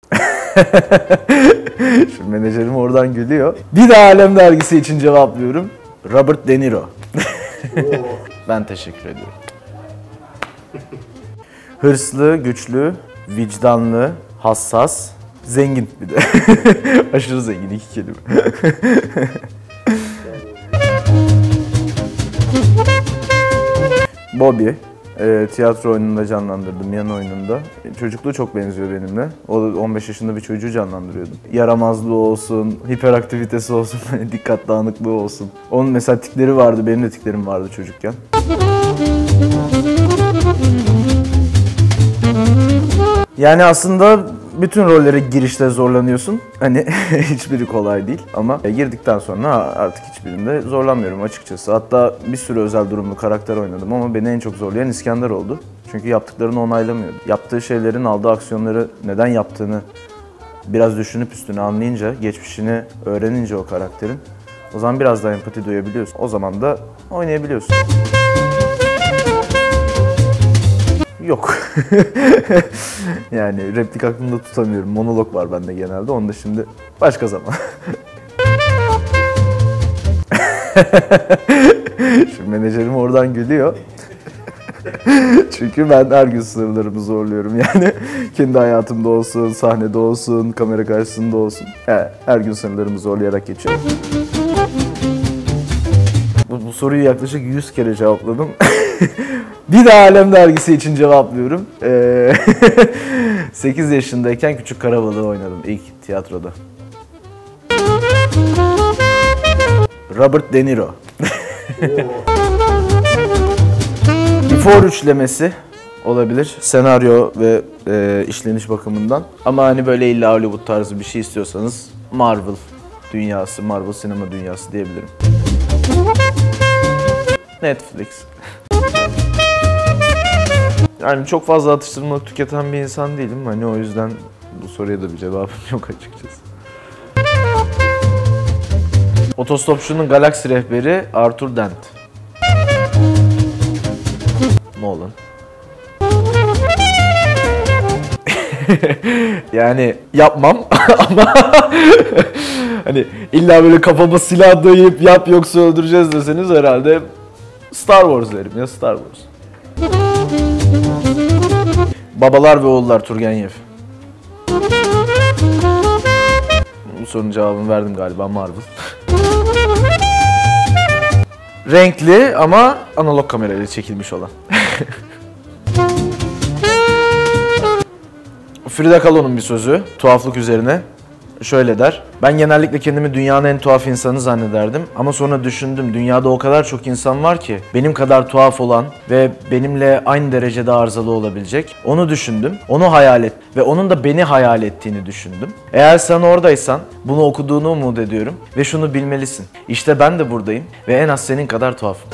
Şimdi menajerim oradan gülüyor. Bir de Alem dergisi için cevaplıyorum. Robert De Niro. Ben teşekkür ediyorum. Hırslı, güçlü, vicdanlı, hassas, zengin bir de. Aşırı zengin, 2 kelime. Bobby. Tiyatro oyununda canlandırdım, yan oyununda. Çocukluğu çok benziyor benimle. O 15 yaşında bir çocuğu canlandırıyordum. Yaramazlığı olsun, hiperaktivitesi olsun, dikkat dağınıklığı olsun. Onun mesela tikleri vardı, benim de tiklerim vardı çocukken. Yani aslında bütün rollere girişte zorlanıyorsun. Hani hiçbiri kolay değil ama girdikten sonra artık hiçbirinde zorlanmıyorum açıkçası. Hatta bir sürü özel durumlu karakter oynadım ama beni en çok zorlayan İskender oldu. Çünkü yaptıklarını onaylamıyordu. Yaptığı şeylerin, aldığı aksiyonları neden yaptığını biraz düşünüp üstüne anlayınca, geçmişini öğrenince o karakterin, o zaman biraz daha empati duyabiliyorsun. O zaman da oynayabiliyorsun. Yok. Yani replik aklımda tutamıyorum. Monolog var bende genelde. Onu da şimdi başka zaman. Şimdi menajerim oradan gülüyor. Çünkü ben her gün sınırlarımı zorluyorum. Yani kendi hayatımda olsun, sahnede olsun, kamera karşısında olsun. Her gün sınırlarımı zorlayarak geçiyorum. Bu soruyu yaklaşık 100 kere cevapladım. Bir de Alem dergisi için cevaplıyorum. 8 yaşındayken Küçük Karabalığı oynadım ilk tiyatroda. Robert De Niro. Before üçlemesi olabilir. Senaryo ve işleniş bakımından. Ama hani böyle illa Hollywood tarzı bir şey istiyorsanız Marvel dünyası, Marvel sinema dünyası diyebilirim. Netflix. Yani çok fazla atıştırmalık tüketen bir insan değilim. Hani o yüzden bu soruya da bir cevabım yok açıkçası. Otostopçunun galaksi rehberi Arthur Dent. Nolan. Yani yapmam ama hani illa böyle kafama silah dayayıp yap yoksa öldüreceğiz deseniz herhalde Star Wars derim ya, Star Wars. Babalar ve Oğullar Turgenev. Bu sorunun cevabını verdim galiba, Marvel. Renkli ama analog kamerayla çekilmiş olan. Frida Kahlo'nun bir sözü, tuhaflık üzerine. Şöyle der: ben genellikle kendimi dünyanın en tuhaf insanı zannederdim ama sonra düşündüm, dünyada o kadar çok insan var ki benim kadar tuhaf olan ve benimle aynı derecede arızalı olabilecek. Onu düşündüm, onu hayal et ve onun da beni hayal ettiğini düşündüm. Eğer sen oradaysan bunu okuduğunu umut ediyorum ve şunu bilmelisin: İşte ben de buradayım ve en az senin kadar tuhafım.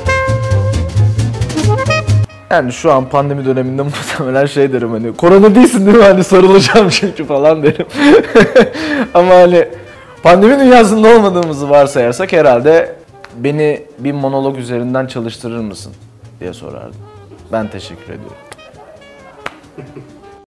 Yani şu an pandemi döneminde muhtemelen şey derim, hani korona değilsin değil mi, hani sarılacağım çünkü falan derim. Ama hani pandemi dünyasında olmadığımızı varsayarsak herhalde beni bir monolog üzerinden çalıştırır mısın diye sorardım. Ben teşekkür ediyorum.